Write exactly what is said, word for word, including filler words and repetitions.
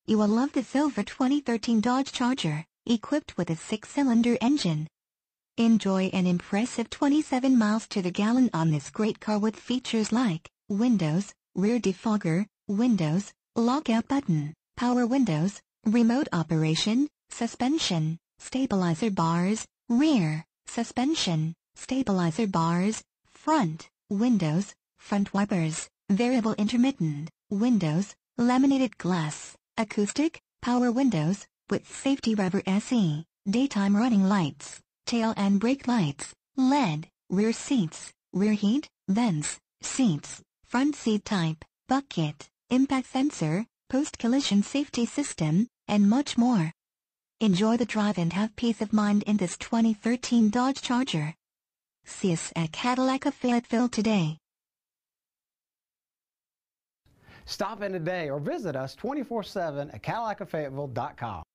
You will love the silver twenty thirteen Dodge Charger, equipped with a six-cylinder engine. Enjoy an impressive twenty-seven miles to the gallon on this great car with features like windows, rear defogger, windows, lockout button, power windows, remote operation, suspension, stabilizer bars, rear, suspension, stabilizer bars, front, windows, front wipers, variable intermittent, windows, laminated glass, acoustic, power windows, with safety rubber S E, daytime running lights, tail and brake lights, L E D, rear seats, rear heat, vents, seats, front seat type, bucket, impact sensor, post-collision safety system, and much more. Enjoy the drive and have peace of mind in this twenty thirteen Dodge Charger. See us at Cadillac of Fayetteville today. Stop in today or visit us twenty-four seven at Cadillac of Fayetteville dot com.